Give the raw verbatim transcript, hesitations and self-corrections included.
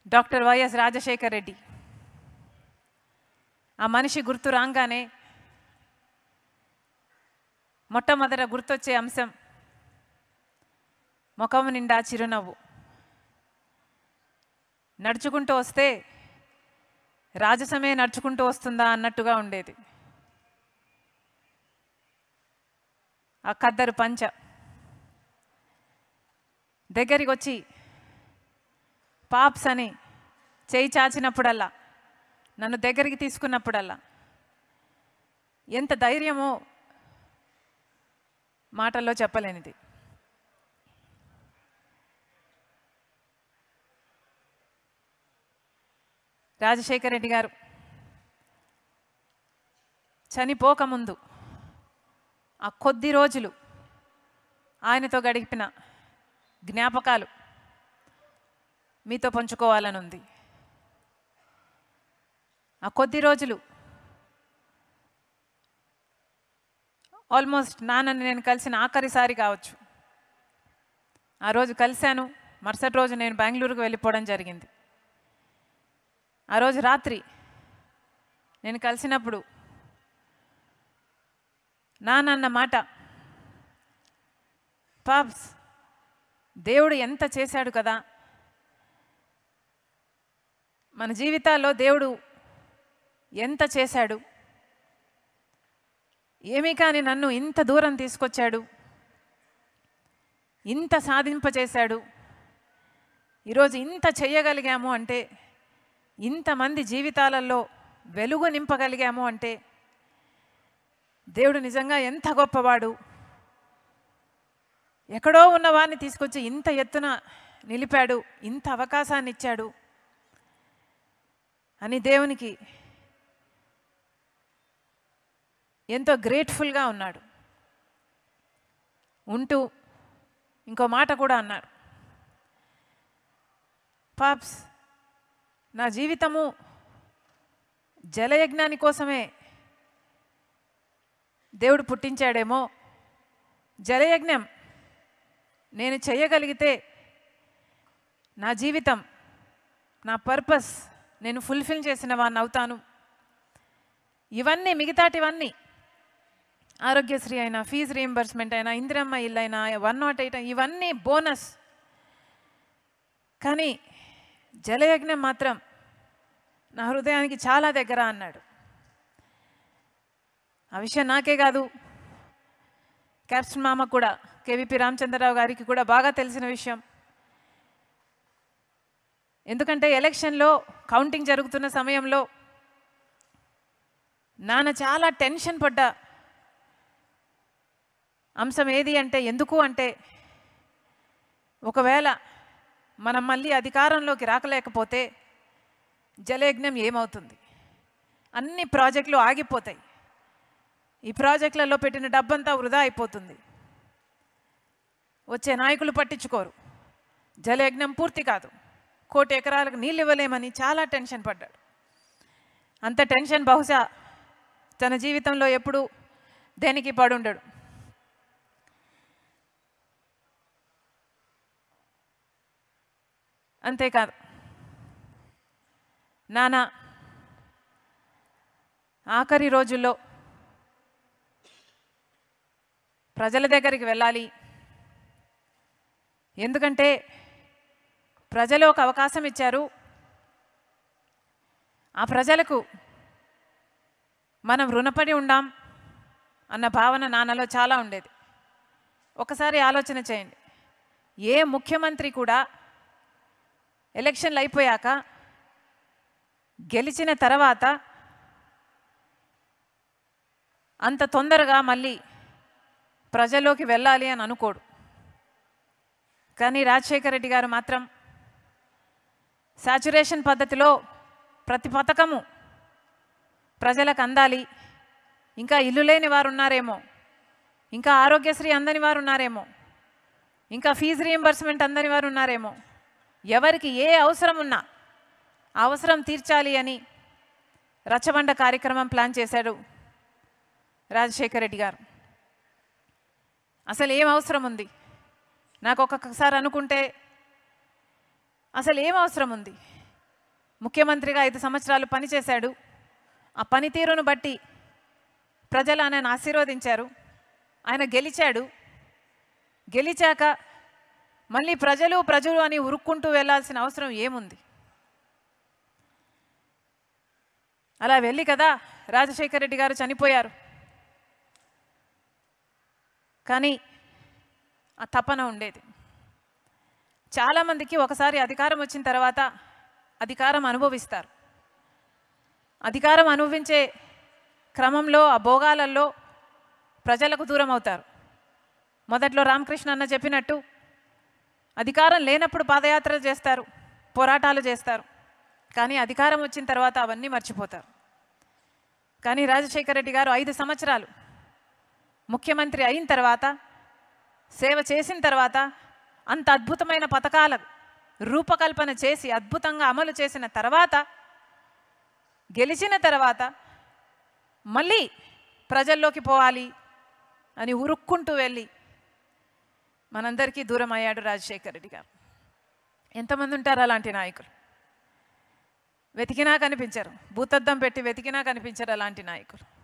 Doctor YS Rajasekhar Reddy. ఆ మనిషి గుర్తు రాగానే మొట్టమొదట గుర్తొచ్చే అంశం ముఖం నిండా చిరునవ్వు. నడుచుకుంటూ వస్తే రాజసమే నడుచుకుంటూ వస్తుందా అన్నట్టుగా ఉండేది. ఆ ఖద్దరు పంచ దగ్గరికి వచ్చి పాప్స్ అని చేయి చాచినప్పుడల్లా, నన్ను దగ్గరికి తీసుకున్నప్పుడల్లా ఎంత ధైర్యమో మాటల్లో చెప్పలేనిది. రాజశేఖర్ రెడ్డి గారు చనిపోకముందు ఆ కొద్ది రోజులు ఆయనతో గడిపిన జ్ఞాపకాలు మీతో పంచుకోవాలని ఉంది. ఆ కొద్ది రోజులు ఆల్మోస్ట్ నాన్నని నేను కలిసిన ఆఖరిసారి కావచ్చు. ఆ రోజు కలిశాను, మరుసటి రోజు నేను బెంగళూరుకు వెళ్ళిపోవడం జరిగింది. ఆ రోజు రాత్రి నేను కలిసినప్పుడు నాన్న మాట, పాప్స్ దేవుడు ఎంత చేశాడు కదా, మన జీవితాల్లో దేవుడు ఎంత చేశాడు, ఏమీ కానీ నన్ను ఇంత దూరం తీసుకొచ్చాడు, ఇంత సాధింపచేశాడు, ఈరోజు ఇంత చెయ్యగలిగాము అంటే, ఇంతమంది జీవితాలలో వెలుగు నింపగలిగాము అంటే దేవుడు నిజంగా ఎంత గొప్పవాడు, ఎక్కడో ఉన్నవాడిని తీసుకొచ్చి ఇంత ఎత్తున నిలిపాడు, ఇంత అవకాశాన్ని ఇచ్చాడు అని దేవునికి ఎంతో గ్రేట్ఫుల్గా ఉన్నాడు. ఉంటూ ఇంకో మాట కూడా అన్నాడు, పాప్స్ నా జీవితము జలయజ్ఞాని కోసమే దేవుడు పుట్టించాడేమో, జలయజ్ఞం నేను చేయగలిగితే నా జీవితం, నా పర్పస్ నేను ఫుల్ఫిల్ చేసిన వాడిని అవుతాను. ఇవన్నీ మిగతాటివన్నీ ఆరోగ్యశ్రీ అయినా, ఫీజు రీయింబర్స్మెంట్ అయినా, ఇందిరమ్మ ఇల్లు అయినా, వన్ నాట్ ఎయిట్ ఇవన్నీ బోనస్, కానీ జలయజ్ఞం మాత్రం నా హృదయానికి చాలా దగ్గర అన్నాడు. ఆ విషయం నాకే కాదు, క్యాప్టెన్ మామ కూడా, కేవీపీ రామచంద్రరావు గారికి కూడా బాగా తెలిసిన విషయం. ఎందుకంటే ఎలక్షన్లో కౌంటింగ్ జరుగుతున్న సమయంలో నాన్న చాలా టెన్షన్ పడ్డ అంశం ఏది అంటే, ఎందుకు అంటే ఒకవేళ మనం మళ్ళీ అధికారంలోకి రాకలేకపోతే జలయజ్ఞం ఏమవుతుంది, అన్ని ప్రాజెక్టులు ఆగిపోతాయి, ఈ ప్రాజెక్టులలో పెట్టిన డబ్బంతా వృధా అయిపోతుంది, వచ్చే నాయకులు పట్టించుకోరు, జలయజ్ఞం పూర్తి కాదు, కోటి ఎకరాలకు నీళ్ళు ఇవ్వలేమని చాలా టెన్షన్ పడ్డాడు. అంత టెన్షన్ బహుశా తన జీవితంలో ఎప్పుడూ దేనికి పడుండడు. అంతేకాదు, నాన్న ఆఖరి రోజుల్లో ప్రజల దగ్గరికి వెళ్ళాలి, ఎందుకంటే ప్రజలు ఒక అవకాశం ఇచ్చారు, ఆ ప్రజలకు మనం రుణపడి ఉండాం అన్న భావన నాన్నలో చాలా ఉండేది. ఒకసారి ఆలోచన చేయండి, ఏ ముఖ్యమంత్రి కూడా ఎలక్షన్లు అయిపోయాక గెలిచిన తర్వాత అంత తొందరగా మళ్ళీ ప్రజల్లోకి వెళ్ళాలి అని అనుకోడు. కానీ రాజశేఖర్ రెడ్డి గారు మాత్రం సాచురేషన్ పద్ధతిలో ప్రతి పథకము ప్రజలకు అందాలి, ఇంకా ఇల్లు లేని వారు ఉన్నారేమో, ఇంకా ఆరోగ్యశ్రీ అందని వారు ఉన్నారేమో, ఇంకా ఫీజు రీయింబర్స్మెంట్ అందని వారు ఉన్నారేమో, ఎవరికి ఏ అవసరం ఉన్నా అవసరం తీర్చాలి అని రచ్చబండ కార్యక్రమం ప్లాన్ చేశాడు రాజశేఖర్ రెడ్డి గారు. అసలు ఏం అవసరం ఉంది, నాకు ఒక్కొక్కసారి అనుకుంటే అసలు ఏం అవసరం ఉంది, ముఖ్యమంత్రిగా ఐదు సంవత్సరాలు పనిచేశాడు. ఆ పనితీరును బట్టి ప్రజలు ఆయనను ఆశీర్వదించారు. ఆయన గెలిచాడు. గెలిచాక మళ్ళీ ప్రజలు ప్రజలు అని ఉరుక్కుంటూ వెళ్ళాల్సిన అవసరం ఏముంది? అలా వెళ్ళి కదా రాజశేఖర రెడ్డి గారు చనిపోయారు. కానీ ఆ తపన ఉండేది. చాలామందికి ఒకసారి అధికారం వచ్చిన తర్వాత అధికారం అనుభవిస్తారు. అధికారం అనుభవించే క్రమంలో ఆ భోగాలలో ప్రజలకు దూరం అవుతారు. మొదట్లో రామకృష్ణ అన్న చెప్పినట్టు అధికారం లేనప్పుడు పాదయాత్ర చేస్తారు, పోరాటాలు చేస్తారు. కానీ అధికారం వచ్చిన తర్వాత అవన్నీ మర్చిపోతారు. కానీ రాజశేఖర రెడ్డి గారు ఐదు సంవత్సరాలు ముఖ్యమంత్రి అయిన తర్వాత, సేవ చేసిన తర్వాత, అంత అద్భుతమైన పథకాల రూపకల్పన చేసి అద్భుతంగా అమలు చేసిన తర్వాత, గెలిచిన తర్వాత మళ్ళీ ప్రజల్లోకి పోవాలి అని ఉరుక్కుంటూ వెళ్ళి మనందరికీ దూరం అయ్యాడు రాజశేఖర రెడ్డి గారు. ఎంతమంది ఉంటారు అలాంటి నాయకులు? వెతికినా కనిపించరు. భూతద్దం పెట్టి వెతికినా కనిపించరు అలాంటి నాయకులు.